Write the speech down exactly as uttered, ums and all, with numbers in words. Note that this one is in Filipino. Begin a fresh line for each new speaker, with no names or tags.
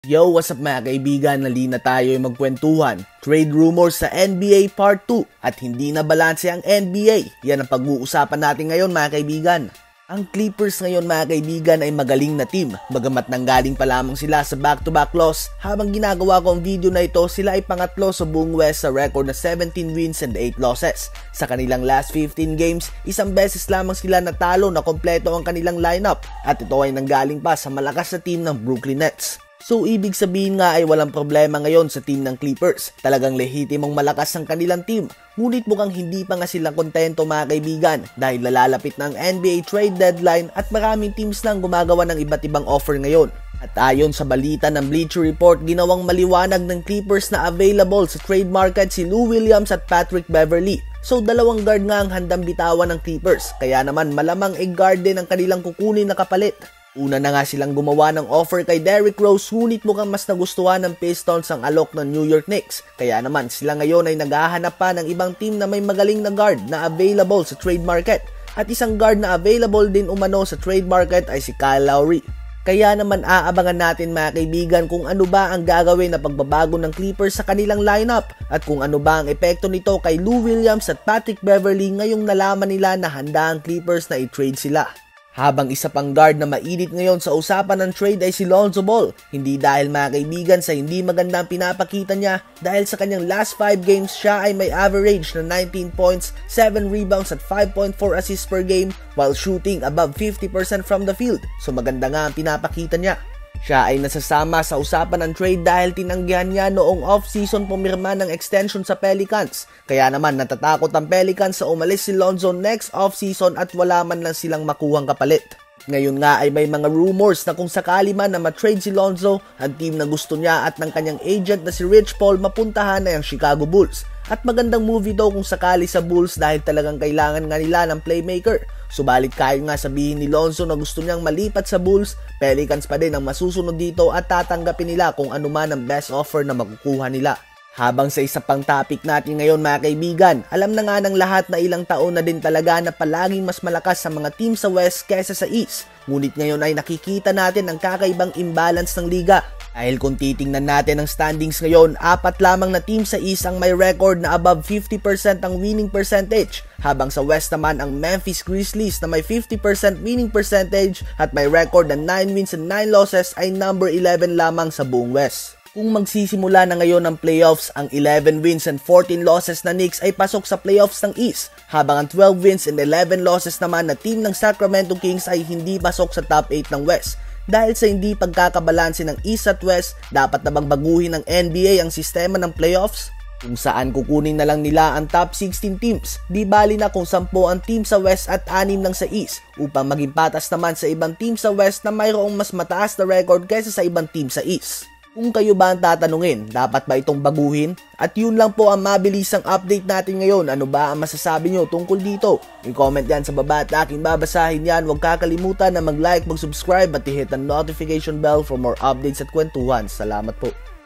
Yo, what's up mga kaibigan? Nali na tayo ay magkwentuhan. Trade rumors sa N B A Part two at hindi na balanse ang N B A. Yan ang pag-uusapan natin ngayon mga kaibigan. Ang Clippers ngayon mga kaibigan ay magaling na team. Bagamat nanggaling pa lamang sila sa back-to-back loss, habang ginagawa ko ang video na ito, sila ay pangatlo sa buong West sa record na seventeen wins and eight losses. Sa kanilang last fifteen games, isang beses lamang sila natalo na kompleto ang kanilang lineup at ito ay nanggaling pa sa malakas na team ng Brooklyn Nets. So ibig sabihin nga ay walang problema ngayon sa team ng Clippers. Talagang lehitimong malakas ang kanilang team. Ngunit mukhang hindi pa nga sila kontento mga kaibigan dahil nalalapit na ang N B A trade deadline at maraming teams nang gumagawa ng iba't ibang offer ngayon. At ayon sa balita ng Bleacher Report, ginawang maliwanag ng Clippers na available sa trade market si Lou Williams at Patrick Beverley. So dalawang guard nga ang handang bitawan ng Clippers, kaya naman malamang ay guard din ang kanilang kukunin na kapalit. Una na nga silang gumawa ng offer kay Derrick Rose, ngunit mukhang mas nagustuhan ng Pistons ang alok ng New York Knicks. Kaya naman sila ngayon ay naghahanap pa ng ibang team na may magaling na guard na available sa trade market. At isang guard na available din umano sa trade market ay si Kyle Lowry. Kaya naman aabangan natin mga kaibigan kung ano ba ang gagawin na pagbabago ng Clippers sa kanilang lineup at kung ano ba ang epekto nito kay Lou Williams at Patrick Beverley ngayong nalaman nila na handa ang Clippers na i-trade sila. Habang isa pang guard na mainit ngayon sa usapan ng trade ay si Lonzo Ball. Hindi dahil mga kaibigan sa hindi magandang pinapakita niya, dahil sa kanyang last five games siya ay may average na nineteen points, seven rebounds at five point four assists per game while shooting above fifty percent from the field. So maganda nga ang pinapakita niya. Siya ay nasasama sa usapan ng trade dahil tinanggihan niya noong off-season pumirma ng extension sa Pelicans. Kaya naman natatakot ang Pelicans sa umalis si Lonzo next off-season at wala man lang silang makuhang kapalit. Ngayon nga ay may mga rumors na kung sakali man na matrade si Lonzo, ang team na gusto niya at ng kanyang agent na si Rich Paul mapuntahan ay ang Chicago Bulls. At magandang movie daw kung sakali sa Bulls dahil talagang kailangan nga nila ng playmaker. Subalit kahit nga sabihin ni Lonzo na gusto niyang malipat sa Bulls, Pelicans pa din ang masusunod dito at tatanggapin nila kung ano man ang best offer na makukuha nila. Habang sa isa pang topic natin ngayon mga kaibigan, alam na nga ng lahat na ilang taon na din talaga na palaging mas malakas sa mga team sa West kaysa sa East. Ngunit ngayon ay nakikita natin ang kakaibang imbalance ng liga. Dahil kung titingnan natin ang standings ngayon, apat lamang na team sa East ang may record na above fifty percent ang winning percentage. Habang sa West naman ang Memphis Grizzlies na may fifty percent winning percentage at may record na nine wins and nine losses ay number eleven lamang sa buong West. Kung magsisimula na ngayon ang playoffs, ang eleven wins and fourteen losses na Knicks ay pasok sa playoffs ng East, habang ang twelve wins and eleven losses naman na team ng Sacramento Kings ay hindi pasok sa top eight ng West. Dahil sa hindi pagkakabalanse ng East at West, dapat na bang baguhin ng N B A ang sistema ng playoffs? Kung saan kukunin na lang nila ang top sixteen teams, di bali na kung sampu ang team sa West at anim lang sa East, upang maging patas naman sa ibang team sa West na mayroong mas mataas na record kaysa sa ibang team sa East. Kung kayo ba ang tatanungin, dapat ba itong baguhin? At yun lang po ang mabilisang update natin ngayon. Ano ba ang masasabi nyo tungkol dito? I-comment yan sa baba at aking babasahin yan. Huwag kakalimutan na mag-like, mag-subscribe at i-hit ang notification bell for more updates at kwentuhan. Salamat po.